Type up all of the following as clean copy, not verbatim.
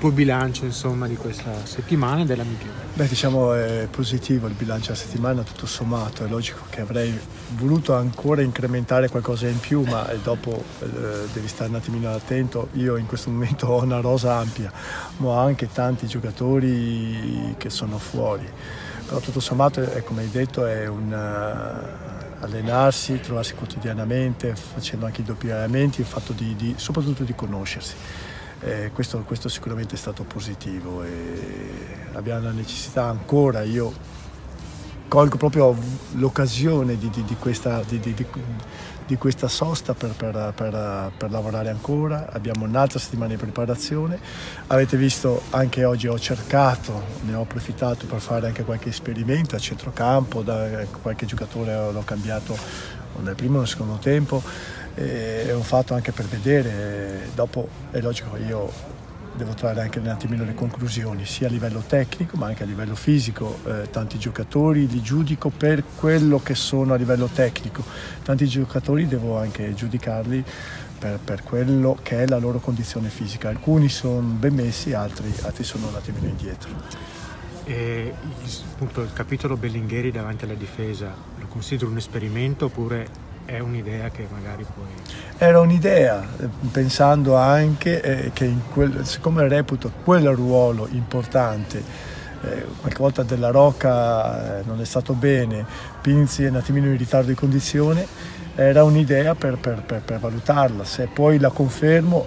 tuo bilancio insomma di questa settimana e della Michele? Beh, diciamo è positivo il bilancio della settimana, tutto sommato. È logico che avrei voluto ancora incrementare qualcosa in più, ma dopo devi stare un attimino attento. Io in questo momento ho una rosa ampia, ma ho anche tanti giocatori che sono fuori. Però tutto sommato, come hai detto, è un allenarsi, trovarsi quotidianamente, facendo anche i doppi allenamenti, il fatto soprattutto di conoscersi. Questo sicuramente è stato positivo e abbiamo la necessità ancora, io colgo proprio l'occasione di questa sosta per lavorare ancora. Abbiamo un'altra settimana di preparazione. Avete visto anche oggi ne ho approfittato per fare anche qualche esperimento a centrocampo, da qualche giocatore l'ho cambiato nel primo e nel secondo tempo. E ho fatto anche per vedere, dopo è logico io devo trarre anche un attimino le conclusioni sia a livello tecnico ma anche a livello fisico. Tanti giocatori li giudico per quello che sono a livello tecnico, tanti giocatori devo anche giudicarli per quello che è la loro condizione fisica. Alcuni sono ben messi, altri sono un attimino indietro. E appunto il capitolo Bellingheri davanti alla difesa lo considero un esperimento oppure è un'idea che magari poi... Era un'idea, pensando anche che siccome reputo quel ruolo importante, qualche volta Della Rocca non è stato bene, Pinzi è un attimino in ritardo di condizione, era un'idea per valutarla. Se poi la confermo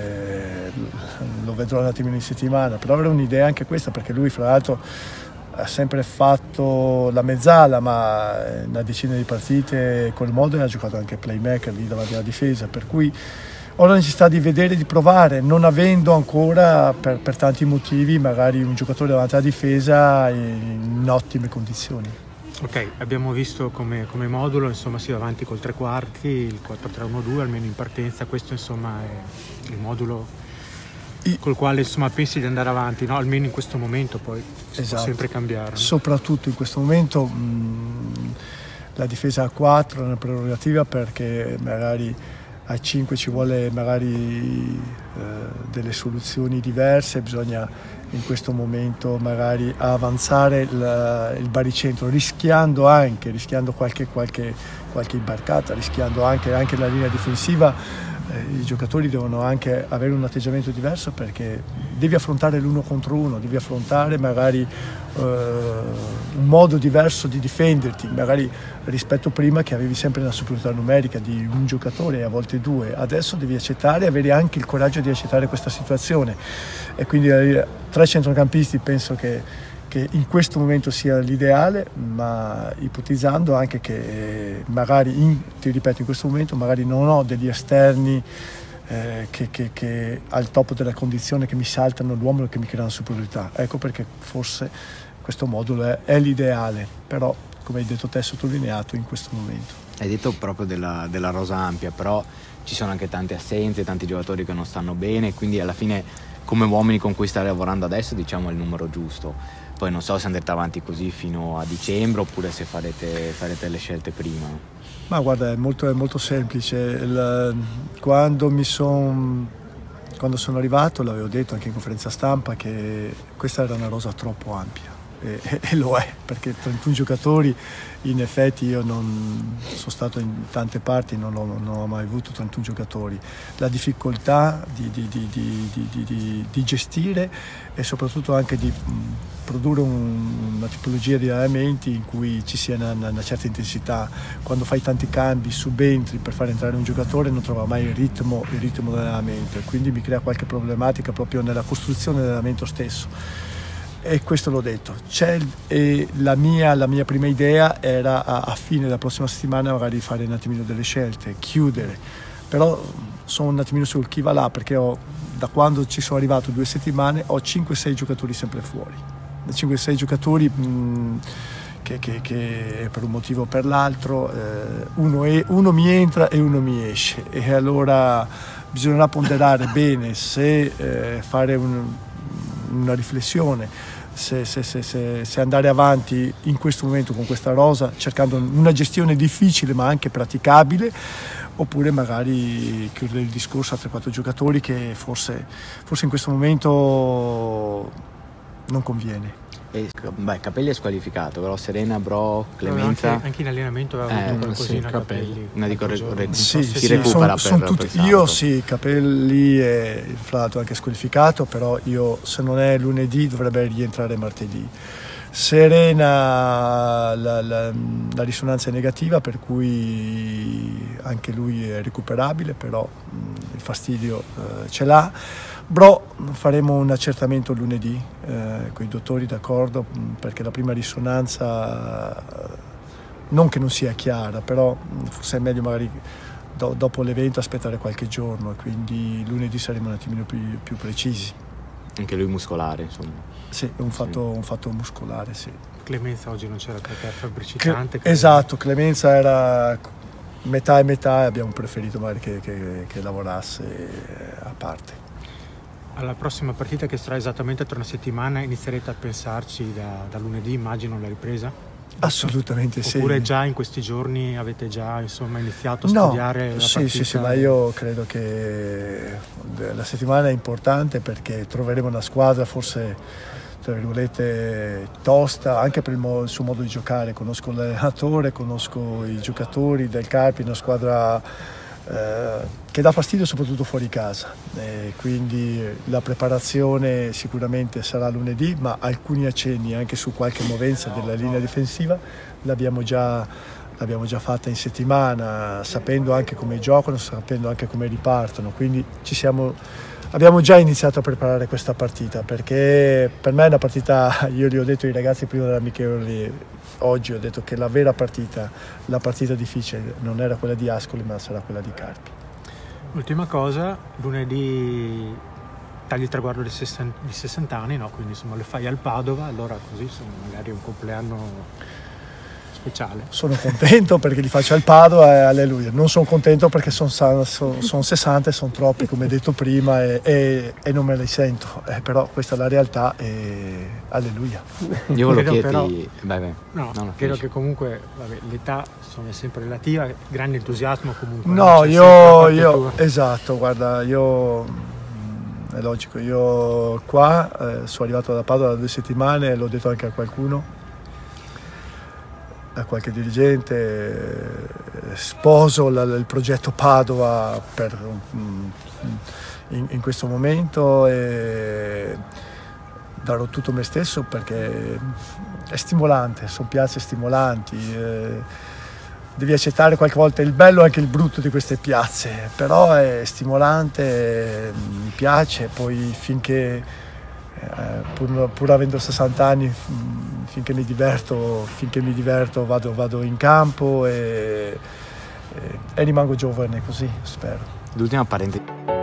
lo vedrò un attimino in settimana, però era un'idea anche questa, perché lui fra l'altro ha sempre fatto la mezzala, ma una decina di partite col Modena ha giocato anche playmaker lì davanti alla difesa, per cui ho la necessità di vedere, di provare, non avendo ancora per tanti motivi magari un giocatore davanti alla difesa in ottime condizioni. Ok, abbiamo visto come modulo insomma si va avanti col tre quarti, il 4-3-1-2 almeno in partenza. Questo insomma è il modulo col quale insomma pensi di andare avanti, no? Almeno in questo momento, poi si può sempre cambiare, no? Soprattutto in questo momento la difesa a 4 è una prerogativa, perché magari a 5 ci vuole magari delle soluzioni diverse, bisogna in questo momento magari avanzare il baricentro, rischiando qualche imbarcata, rischiando anche la linea difensiva. I giocatori devono anche avere un atteggiamento diverso, perché devi affrontare l'uno contro uno, devi affrontare magari un modo diverso di difenderti, magari rispetto prima che avevi sempre una superiorità numerica di un giocatore e a volte due. Adesso devi accettare, avere anche il coraggio di accettare questa situazione, e quindi tre centrocampisti penso che in questo momento sia l'ideale, ma ipotizzando anche che magari, ti ripeto, in questo momento magari non ho degli esterni che al top della condizione, che mi saltano l'uomo e che mi creano superiorità. Ecco perché forse questo modulo è l'ideale, però come hai detto te, sottolineato in questo momento. Hai detto proprio della rosa ampia, però ci sono anche tante assenze, tanti giocatori che non stanno bene, quindi alla fine come uomini con cui stai lavorando adesso diciamo è il numero giusto. Poi non so se andrete avanti così fino a dicembre oppure se farete le scelte prima. Ma guarda, è molto semplice. Quando sono arrivato, l'avevo detto anche in conferenza stampa, che questa era una rosa troppo ampia, e lo è, perché 31 giocatori, in effetti io non sono stato in tante parti, non ho mai avuto 31 giocatori. La difficoltà di gestire e soprattutto anche di produrre una tipologia di allenamenti in cui ci sia una certa intensità. Quando fai tanti cambi, subentri per far entrare un giocatore, non trova mai il ritmo dell'allenamento, e quindi mi crea qualche problematica proprio nella costruzione dell'allenamento stesso. E questo l'ho detto. La mia prima idea era a fine della prossima settimana magari fare un attimino delle scelte, chiudere, però sono un attimino sul chi va là, perché da quando ci sono arrivato 2 settimane ho 5-6 giocatori sempre fuori, 5-6 giocatori che per un motivo o per l'altro uno mi entra e uno mi esce, e allora bisognerà ponderare bene se fare una riflessione, se andare avanti in questo momento con questa rosa, cercando una gestione difficile ma anche praticabile, oppure magari chiudere il discorso a 3-4 giocatori che forse in questo momento non conviene. Capelli è squalificato, però Serena, Bro, Clemenza anche in allenamento aveva avuto qualcosina Capelli. Si recupera io sì, Capelli è fra l'altro anche squalificato, però se non è lunedì dovrebbe rientrare martedì. Serena la risonanza è negativa, per cui anche lui è recuperabile, però il fastidio ce l'ha. Bro, faremo un accertamento lunedì con i dottori, d'accordo, perché la prima risonanza non che non sia chiara, però forse è meglio magari dopo l'evento aspettare qualche giorno, quindi lunedì saremo un attimino più precisi. Anche lui muscolare, insomma. Sì, è un fatto muscolare, sì. Clemenza oggi non c'era perché è febbricitante. Esatto, Clemenza era metà e metà e abbiamo preferito magari che lavorasse a parte. Alla prossima partita, che sarà esattamente tra una settimana, inizierete a pensarci da lunedì, immagino, la ripresa? Assolutamente sì. Oppure già in questi giorni avete già iniziato a studiare la partita? Sì, ma io credo che la settimana è importante perché troveremo una squadra forse, tra virgolette, tosta, anche per il suo modo di giocare. Conosco l'allenatore, conosco i giocatori del Carpi, una squadra che dà fastidio soprattutto fuori casa, quindi la preparazione sicuramente sarà lunedì, ma alcuni accenni anche su qualche movenza della linea difensiva l'abbiamo già fatta in settimana, sapendo anche come giocano, sapendo anche come ripartono, quindi abbiamo già iniziato a preparare questa partita, perché per me è una partita, io li ho detto ai ragazzi prima dell'amichevole oggi, ho detto che la vera partita, la partita difficile non era quella di Ascoli ma sarà quella di Carpi. Ultima cosa, lunedì tagli il traguardo di 60 anni, no? Quindi insomma le fai al Padova, allora così insomma, magari è un compleanno speciale. Sono contento perché li faccio al Padova e alleluia. Non sono contento perché sono 60 e sono troppi, come detto prima, e non me li sento. Però questa è la realtà e alleluia. Io volevo chiederti... Credo che comunque l'età è sempre relativa, grande entusiasmo comunque. No, esatto, guarda, è logico, io qua sono arrivato da Padova da 2 settimane, l'ho detto anche a qualcuno, a qualche dirigente, sposo il progetto Padova in questo momento e darò tutto me stesso perché è stimolante, sono piazze stimolanti, devi accettare qualche volta il bello e anche il brutto di queste piazze, però è stimolante, mi piace, poi finché pur avendo 60 anni, finché mi diverto vado in campo e rimango giovane, così spero. L'ultima parentesi.